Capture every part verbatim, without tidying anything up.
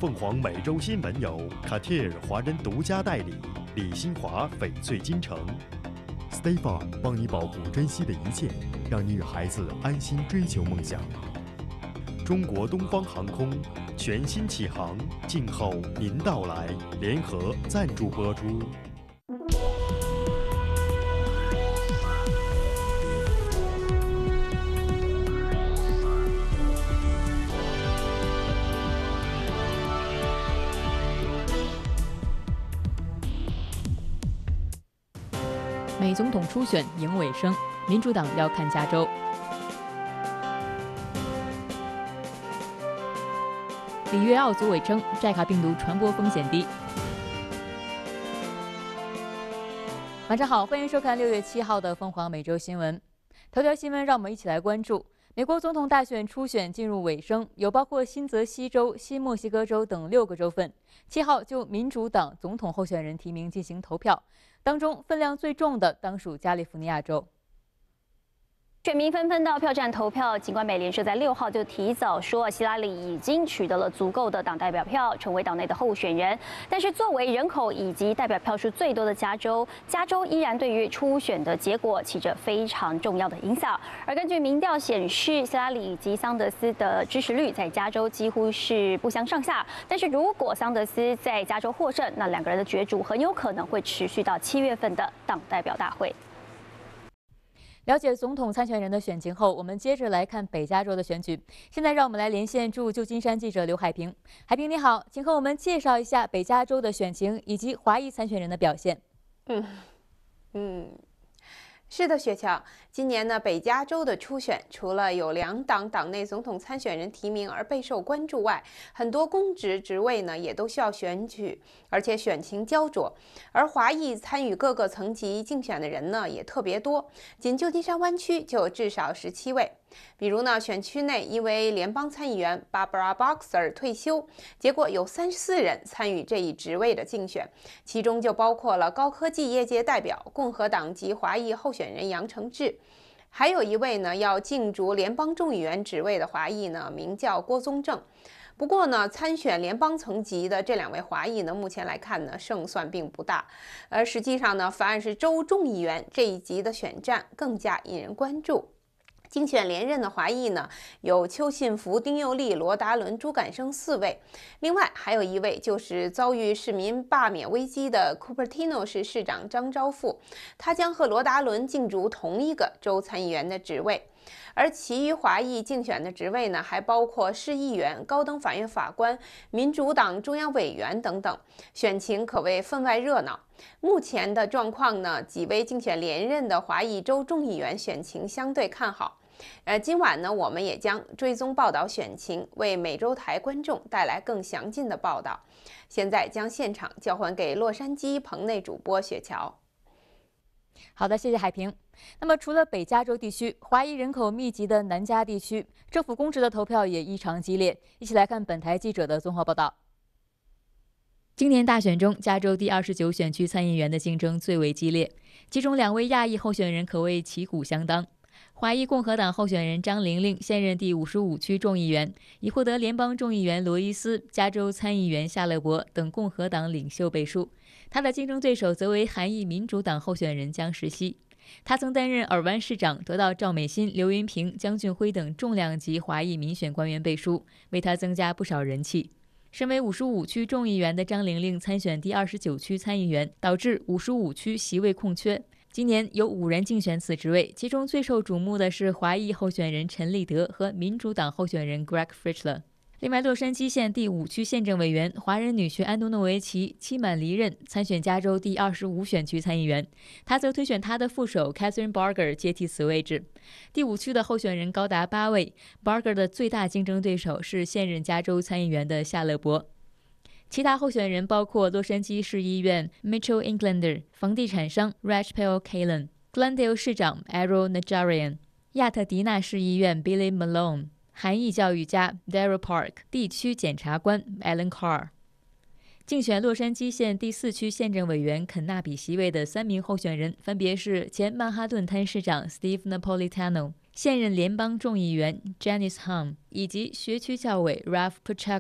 凤凰美洲新闻由卡地尔华人独家代理，李新华翡翠金城 ，Stay Farm 帮你保护珍惜的一切，让你与孩子安心追求梦想。中国东方航空全新启航，静候您到来，联合赞助播出。 美总统初选迎尾声，民主党要看加州。里约奥组委称，寨卡病毒传播风险低。晚上好，欢迎收看六月七号的凤凰美洲新闻。头条新闻，让我们一起来关注：美国总统大选初选进入尾声，有包括新泽西州、新墨西哥州等六个州份。七号就民主党总统候选人提名进行投票，当中分量最重的当属加利福尼亚州。 选民纷纷到票站投票，尽管美联社在六号就提早说希拉里已经取得了足够的党代表票，成为党内的候选人，但是作为人口以及代表票数最多的加州，加州依然对于初选的结果起着非常重要的影响。而根据民调显示，希拉里以及桑德斯的支持率在加州几乎是不相上下。但是如果桑德斯在加州获胜，那两个人的角逐很有可能会持续到七月份的党代表大会。 了解总统参选人的选情后，我们接着来看北加州的选举。现在让我们来连线驻旧金山记者刘海平。海平你好，请和我们介绍一下北加州的选情以及华裔参选人的表现。 嗯嗯。是的，雪乔，今年呢，北加州的初选除了有两党党内总统参选人提名而备受关注外，很多公职职位呢也都需要选举，而且选情焦灼。而华裔参与各个层级竞选的人呢也特别多，仅旧金山湾区就有至少十七位。比如呢，选区内一位联邦参议员 Barbara Boxer 退休，结果有三十四人参与这一职位的竞选，其中就包括了高科技业界代表共和党籍华裔候选人杨承志，还有一位呢要竞逐联邦众议员职位的华裔呢，名叫郭宗正。不过呢，参选联邦层级的这两位华裔呢，目前来看呢，胜算并不大。而实际上呢，反而是州众议员这一级的选战更加引人关注。竞选连任的华裔呢，有邱信福、丁佑利、罗达伦、朱感生四位，另外还有一位就是遭遇市民罢免危机的 Cupertino 市市长张昭富，他将和罗达伦竞逐同一个州参议员的职位。而其余华裔竞选的职位呢，还包括市议员、高等法院法官、民主党中央委员等等，选情可谓分外热闹。目前的状况呢，几位竞选连任的华裔州众议员选情相对看好。呃，今晚呢，我们也将追踪报道选情，为美洲台观众带来更详尽的报道。现在将现场交还给洛杉矶棚内主播雪乔。 好的，谢谢海平。那么，除了北加州地区，华裔人口密集的南加地区，政府公职的投票也异常激烈。一起来看本台记者的综合报道。今年大选中，加州第二十九选区参议员的竞争最为激烈，其中两位亚裔候选人可谓旗鼓相当。华裔共和党候选人张玲玲现任第五十五区众议员，已获得联邦众议员罗伊斯、加州参议员夏勒伯等共和党领袖背书。他的竞争对手则为韩裔民主党候选人江时熙。他曾担任尔湾市长，得到赵美心、刘云平、江俊辉等重量级华裔民选官员背书，为他增加不少人气。身为五十五区众议员的张玲玲参选第二十九区参议员，导致五十五区席位空缺。今年有五人竞选此职位，其中最受瞩目的是华裔候选人陈立德和民主党候选人 Greg Fritzler。另外，洛杉矶县第五区县政委员华人女婿安东诺维奇期满离任，参选加州第二十五选区参议员，他则推选他的副手 Catherine Barger 接替此位置。第五区的候选人高达八位 ，Barger 的最大竞争对手是现任加州参议员的夏勒伯。其他候选人包括洛杉矶市议员 Mitchell Englander、房地产商 Rajpal Kalan、Glendale 市长 Errol Najarian、亚特迪纳市议员 Billy Malone、韩裔教育家 Daryl Park、地区检察官 Alan Carr。竞选洛杉矶县第四区县政委员肯纳比席位的三名候选人，分别是前曼哈顿滩市长 Steve Napolitano、现任联邦众议员 Janice Hahn 以及学区教委 Ralph Pacheco。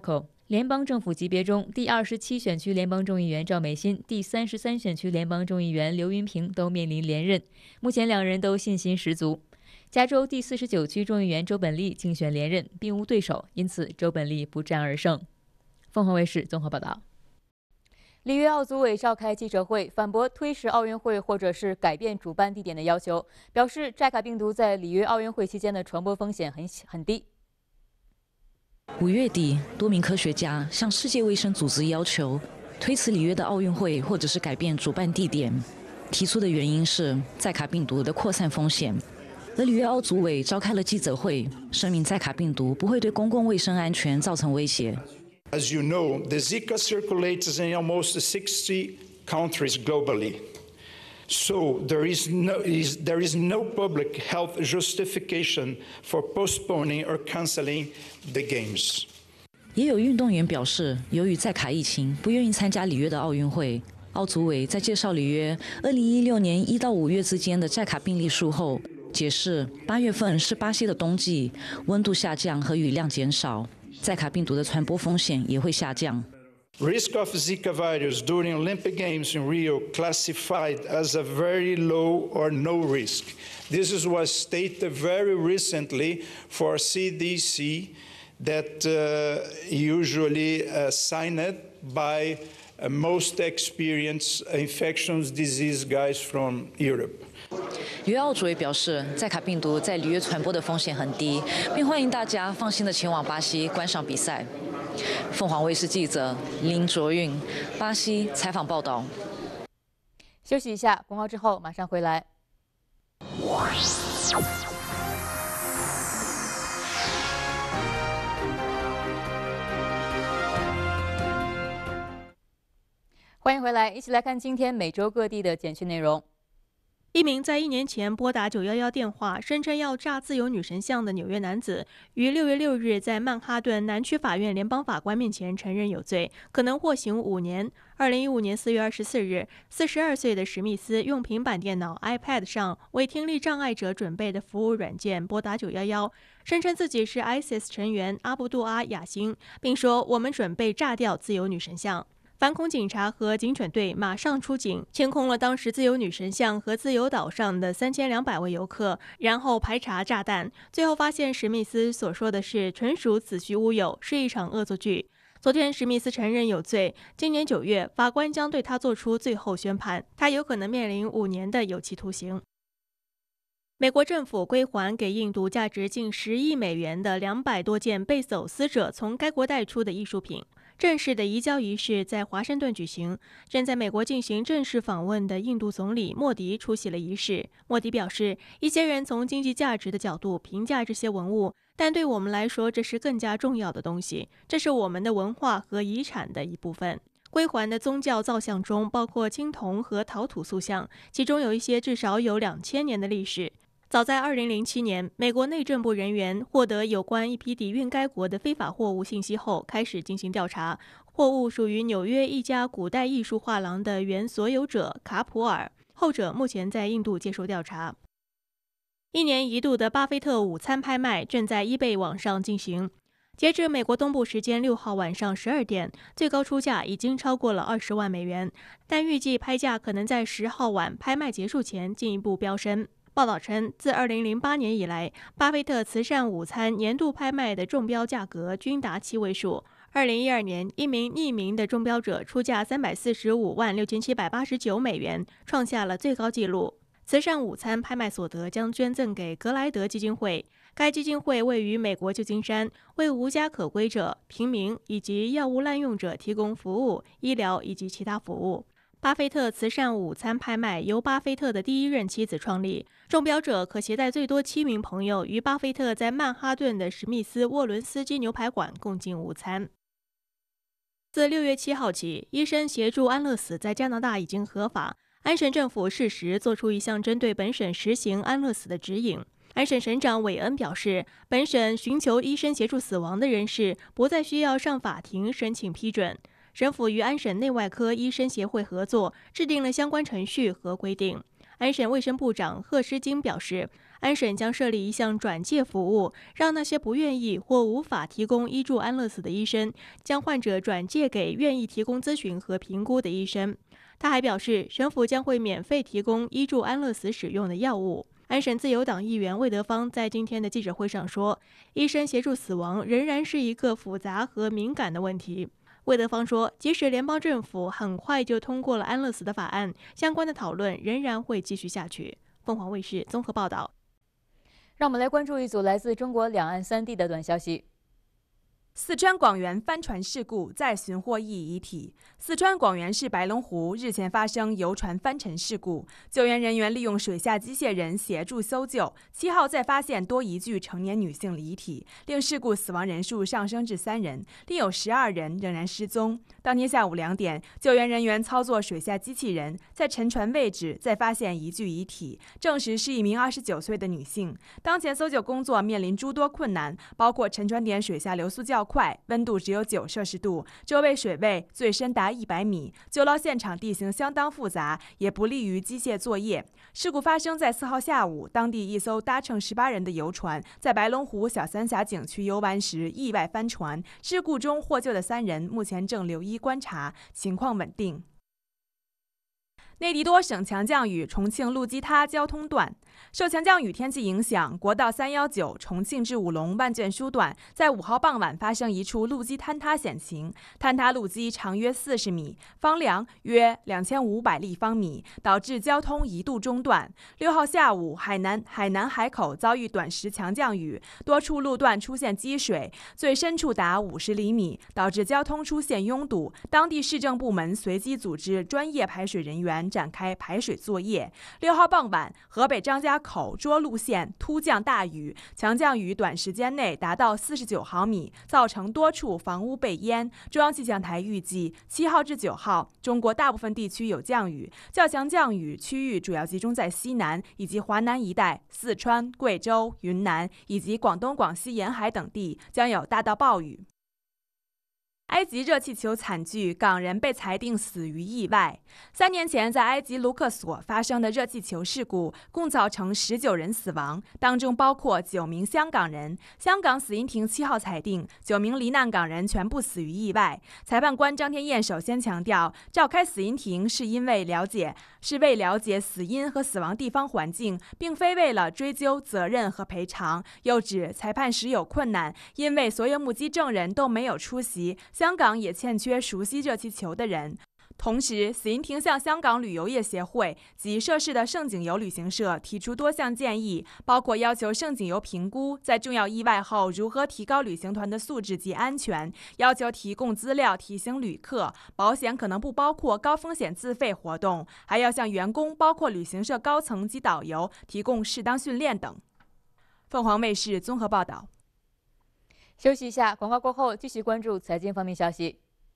联邦政府级别中，第二十七选区联邦众议员赵美心、第三十三选区联邦众议员刘云平都面临连任，目前两人都信心十足。加州第四十九区众议员周本利竞选连任，并无对手，因此周本利不战而胜。凤凰卫视综合报道。里约奥组委召开记者会，反驳推迟奥运会或者是改变主办地点的要求，表示寨卡病毒在里约奥运会期间的传播风险很很低。 五月底，多名科学家向世界卫生组织要求推迟里约的奥运会，或者是改变主办地点。提出的原因是寨卡病毒的扩散风险。而里约奥组委召开了记者会，声明寨卡病毒不会对公共卫生安全造成威胁。 As you know, the Zika circulates in almost sixty countries globally. So there is no, is, there is no public health justification for postponing or canceling the games. 也有运动员表示，由于寨卡疫情，不愿意参加里约的奥运会。奥组委在介绍里约二零一六年一到五月之间的寨卡病例数后，解释八月份是巴西的冬季，温度下降和雨量减少。寨卡病毒的传播风险也会下降。 Risk of Zika virus during Olympic Games in Rio classified as a very low or no risk. This is was stated very recently for C D C that uh, usually uh, signed by uh, most experienced infectious disease guys from Europe. 里约奥组委表示，寨卡病毒在里约传播的风险很低，并欢迎大家放心地前往巴西观赏比赛。凤凰卫视记者林卓韵，巴西采访报道。 休息一下，广告之后马上回来。欢迎回来，一起来看今天美洲各地的简讯内容。 一名在一年前拨打九一一电话，声称要炸自由女神像的纽约男子，于六月六日在曼哈顿南区法院联邦法官面前承认有罪，可能获刑五年。二零一五年四月二十四日，四十二岁的史密斯用平板电脑 iPad 上为听力障碍者准备的服务软件拨打九一一，声称自己是 ISIS 成员阿布杜阿雅辛，并说我们准备炸掉自由女神像。反恐警察和警犬队马上出警，清空了当时自由女神像和自由岛上的三千两百位游客，然后排查炸弹。最后发现史密斯所说的是纯属子虚乌有，是一场恶作剧。昨天，史密斯承认有罪。今年九月，法官将对他作出最后宣判，他有可能面临五年的有期徒刑。美国政府归还给印度价值近十亿美元的两百多件被走私者从该国带出的艺术品。正式的移交仪式在华盛顿举行，正在美国进行正式访问的印度总理莫迪出席了仪式。莫迪表示，一些人从经济价值的角度评价这些文物，但对我们来说，这是更加重要的东西，这是我们的文化和遗产的一部分。归还的宗教造像中包括青铜和陶土塑像，其中有一些至少有两千年的历史。早在二零零七年，美国内政部人员获得有关一批抵运该国的非法货物信息后，开始进行调查。货物属于纽约一家古代艺术画廊的原所有者卡普尔，后者目前在印度接受调查。一年一度的巴菲特午餐拍卖正在eBay网上进行。截至美国东部时间六号晚上十二点，最高出价已经超过了二十万美元，但预计拍价可能在十号晚拍卖结束前进一步飙升。报道称，自二零零八年以来，巴菲特慈善午餐年度拍卖的中标价格均达七位数。二零一二年，一名匿名的中标者出价三百四十五万六千七百八十九美元，创下了最高纪录。慈善午餐拍卖所得将捐赠给格莱德基金会，该基金会位于美国旧金山，为无家可归者、平民以及药物滥用者提供服务、医疗以及其他服务。巴菲特慈善午餐拍卖由巴菲特的第一任妻子创立，中标者可携带最多七名朋友与巴菲特在曼哈顿的史密斯沃伦斯基牛排馆共进午餐。自六月七号起，医生协助安乐死在加拿大已经合法。安省政府适时做出一项针对本省实行安乐死的指引。安省省长韦恩表示，本省寻求医生协助死亡的人士不再需要上法庭申请批准。省府与安省内外科医生协会合作，制定了相关程序和规定。安省卫生部长贺诗金表示， 安审将设立一项转介服务，让那些不愿意或无法提供医助安乐死的医生，将患者转介给愿意提供咨询和评估的医生。他还表示，省府将会免费提供医助安乐死使用的药物。安省自由党议员魏德芳在今天的记者会上说，医生协助死亡仍然是一个复杂和敏感的问题。魏德芳说，即使联邦政府很快就通过了安乐死的法案，相关的讨论仍然会继续下去。凤凰卫视综合报道。 让我们来关注一组来自中国两岸三地的短消息。 四川广元帆船事故再寻获一遗体。四川广元市白龙湖日前发生游船翻沉事故，救援人员利用水下机械人协助搜救。七号再发现多一具成年女性遗体，令事故死亡人数上升至三人，另有十二人仍然失踪。当天下午两点，救援人员操作水下机器人，在沉船位置再发现一具遗体，证实是一名二十九岁的女性。当前搜救工作面临诸多困难，包括沉船点水下流速较快，温度只有九摄氏度，周围水位最深达一百米，救捞现场地形相当复杂，也不利于机械作业。事故发生在四号下午，当地一艘搭乘十八人的游船在白龙湖小三峡景区游玩时意外翻船，事故中获救的三人目前正留医观察，情况稳定。内地多省强降雨，重庆陆基他交通断。受强降雨天气影响，国道三一九重庆至武隆万卷书段在五号傍晚发生一处路基坍塌险情，坍塌路基长约四十米，方梁约两千五百立方米，导致交通一度中断。六号下午，海南海南海口遭遇短时强降雨，多处路段出现积水，最深处达五十厘米，导致交通出现拥堵。当地市政部门随即组织专业排水人员展开排水作业。六号傍晚，河北张家口涿鹿县突降大雨，强降雨短时间内达到四十九毫米，造成多处房屋被淹。中央气象台预计，七号至九号，中国大部分地区有降雨，较强降雨区域主要集中在西南以及华南一带，四川、贵州、云南以及广东、广西沿海等地将有大到暴雨。埃及热气球惨剧，港人被裁定死于意外。三年前，在埃及卢克索发生的热气球事故，共造成十九人死亡，当中包括九名香港人。香港死因庭七号裁定，九名罹难港人全部死于意外。裁判官张天燕首先强调，召开死因庭是因为了解，是为了解死因和死亡地方环境，并非为了追究责任和赔偿。又指裁判时有困难，因为所有目击证人都没有出席。香港也欠缺熟悉热气球的人。同时，死因庭向香港旅游业协会及涉事的盛景游旅行社提出多项建议，包括要求盛景游评估在重要意外后如何提高旅行团的素质及安全，要求提供资料提醒旅客，保险可能不包括高风险自费活动，还要向员工，包括旅行社高层及导游提供适当训练等。凤凰卫视综合报道。 休息一下，广告过后继续关注财经方面消息。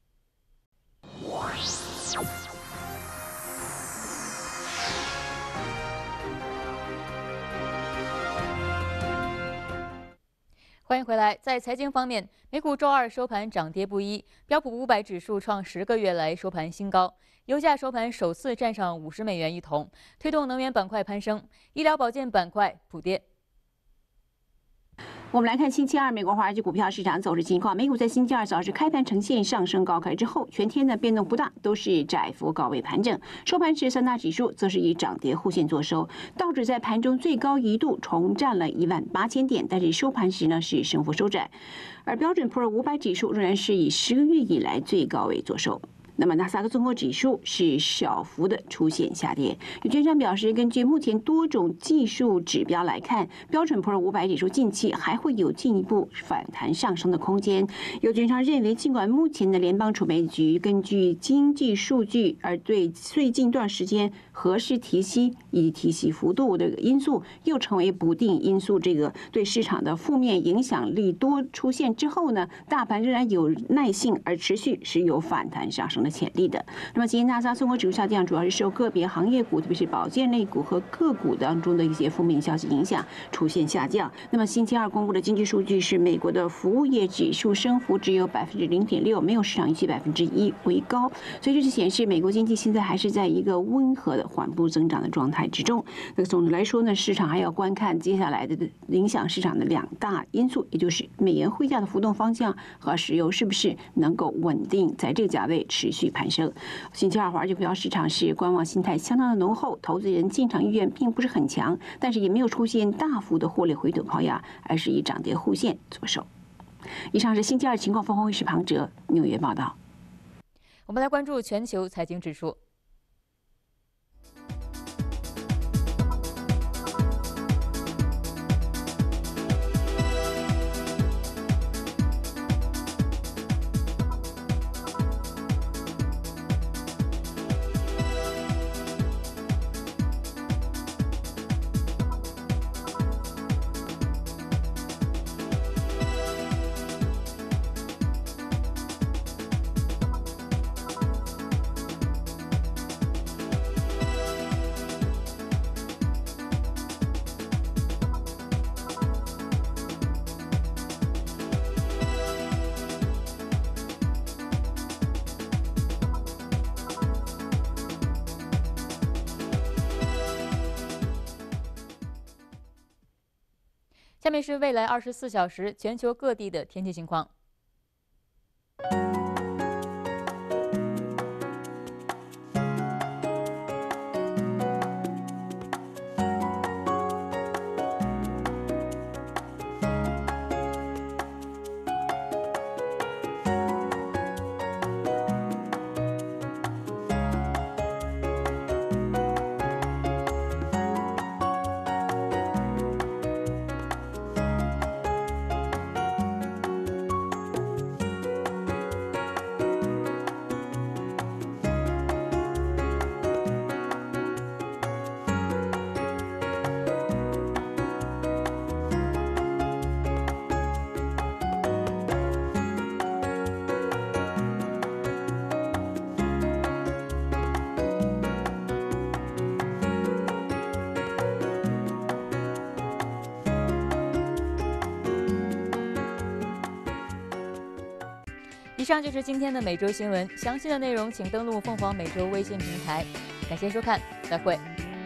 欢迎回来。在财经方面，美股周二收盘涨跌不一，标普五百指数创十个月来收盘新高，油价收盘首次站上五十美元一桶，推动能源板块攀升，医疗保健板块普跌。 我们来看星期二美国华尔街股票市场走势情况。美股在星期二早市开盘呈现上升高开之后，全天的变动不大，都是窄幅高位盘整。收盘时，三大指数则是以涨跌互现作收。道指在盘中最高一度重占了一万八千点，但是收盘时呢是升幅收窄。而标准普尔五百指数仍然是以十个月以来最高位作收。那么纳斯达克综合指数是小幅的出现下跌。有券商表示，根据目前多种技术指标来看，标准普尔五百指数近期还会有进一步反弹上升的空间。有券商认为，尽管目前的联邦储备局根据经济数据而对最近一段时间何时提息以及提息幅度的因素又成为不定因素，这个对市场的负面影响力多出现之后呢，大盘仍然有耐性而持续是有反弹上升的潜力的。那么，今天纳斯达克综合指数下降，主要是受个别行业股，特别是保健类股和个股当中的一些负面消息影响，出现下降。那么，星期二公布的经济数据是美国的服务业指数升幅只有百分之零点六，没有市场预期百分之一为高，所以这就显示美国经济现在还是在一个温和的缓步增长的状态之中。那总的来说呢，市场还要观看接下来的影响市场的两大因素，也就是美元汇价的浮动方向和石油是不是能够稳定在这个价位持续攀升。星期二华尔街股票市场是观望心态相当的浓厚，投资人进场意愿并不是很强，但是也没有出现大幅的获利回吐抛压，而是以涨跌互现作收。以上是星期二情况分析师庞哲纽约报道。 我们来关注全球财经指数。下面是未来二十四小时全球各地的天气情况。以上就是今天的每周新闻，详细的内容请登录凤凰每周微信平台。感谢收看，再会。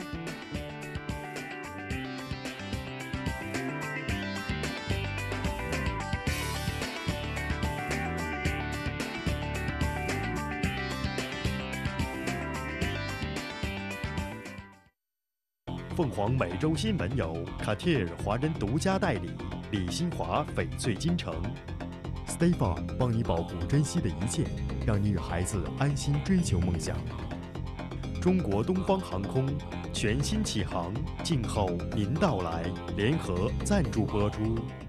凤凰每周新闻由卡贴尔华人独家代理，李新华翡翠金城。Stay Farm 帮你保护珍惜的一切，让你与孩子安心追求梦想。中国东方航空全新启航，静候您到来，联合赞助播出。